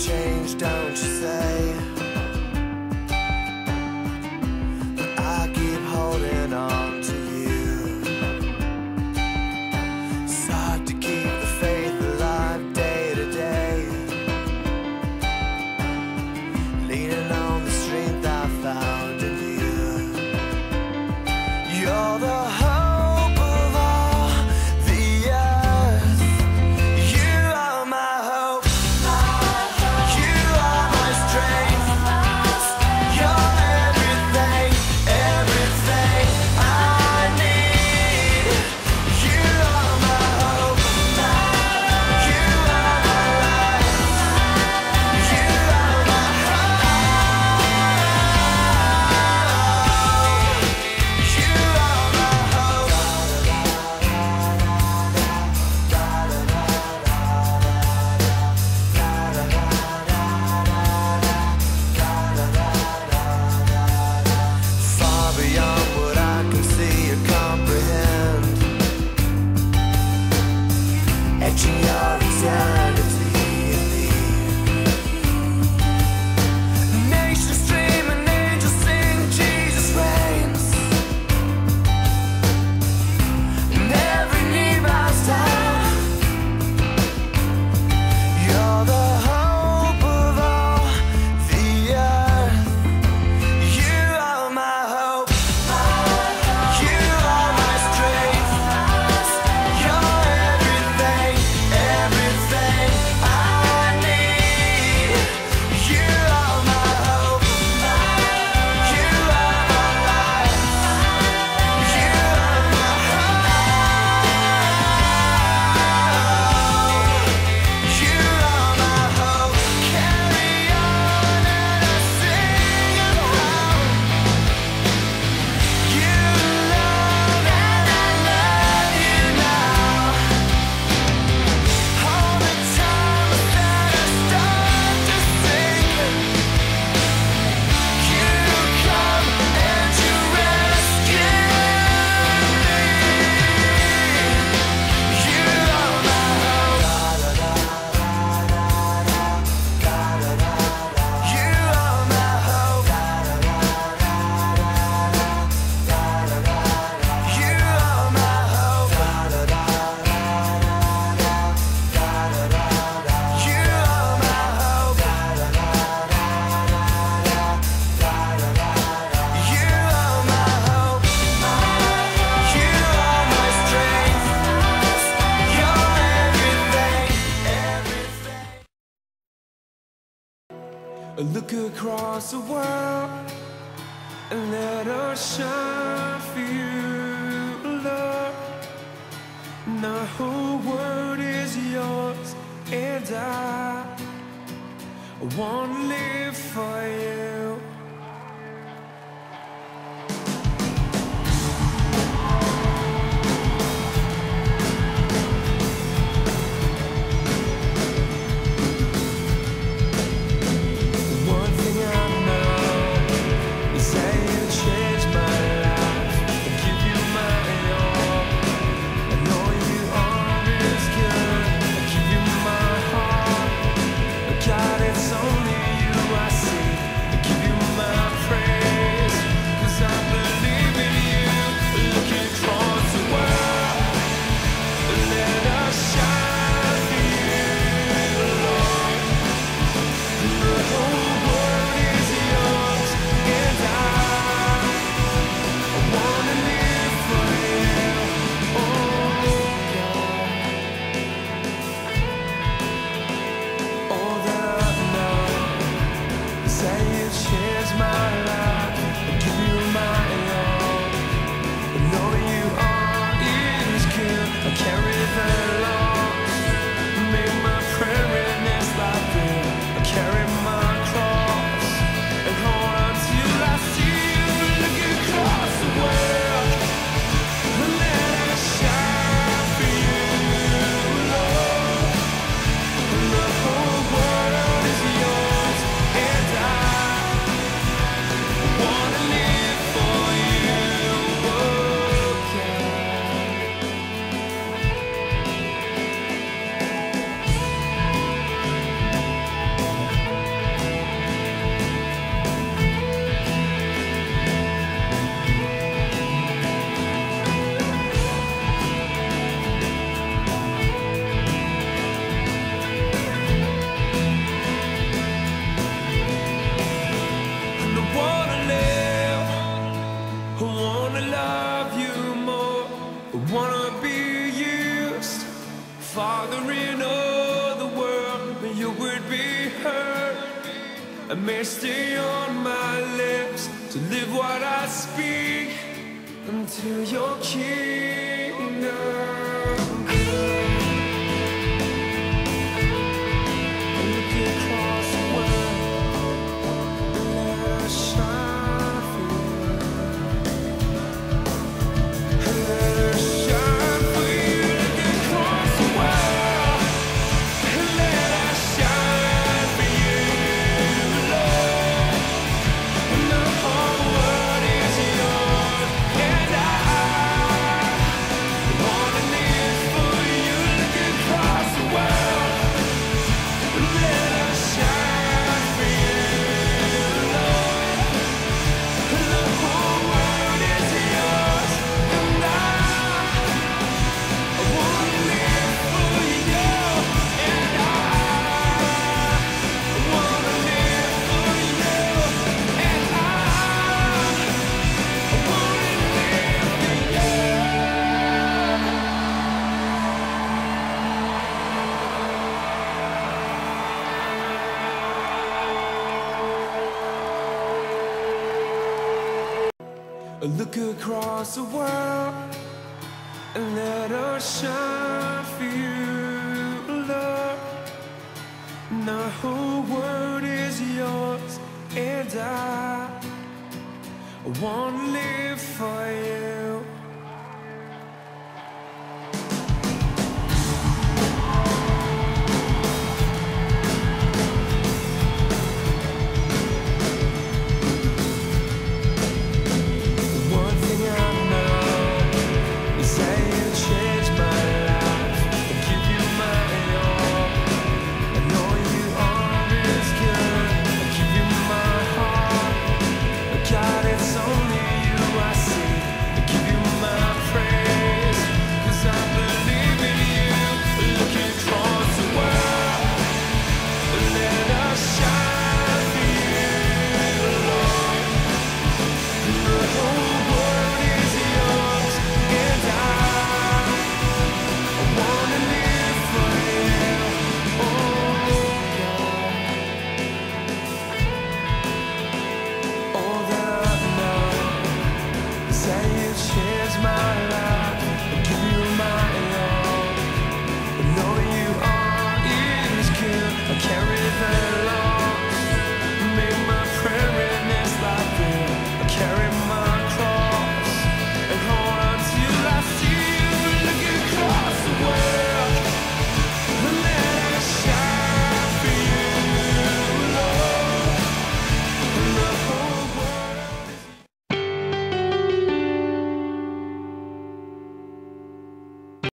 change, don't you say? But I keep holding on to you. It's hard to keep the faith alive day to day, leaning on the strength I found in you. You're the hope of all the earth. You are my hope. You are my strength. You're everything, everything I need. You are my hope. You are my life. You are my hope. You are my hope. Far beyond what I can see or comprehend, etching your eternity in me. Nations dream and angels sing, Jesus reigns, and every knee bows down. You're the hope of all the earth. You are my hope. You are my strength. You're everything, everything I need. You are my hope. You are my life. You are my hope. You are my hope. Carry on and I sing of how you love and I love you now. All the times that I start to sink, you come and you rescue me. You are my hope. You are my hope. You are my hope. You are my hope. You are my hope. You are my strength. You're everything, everything. Look across the world and let us shine for you, Lord. The whole world is yours, and I want to live for you. One thing I know is that you changed my life. I give you my all. I know you are is good. I give you my heart. But God, it's only you I see. Father, in all the world, may your word be heard. And may stay on my lips to live what I speak until your kingdom come. Look across the world and let us shine for you. Let us shine for you. Look across the world and let us shine for you, Lord. And the whole world is yours, and I wanna live for you. Look across the world and let us shine for you, Lord. And the whole world is yours, and I wanna live for you, and I wanna live for you, and I wanna live for you. Look across the world and let us shine for you, Lord. And the whole world is yours, and I wanna live for you.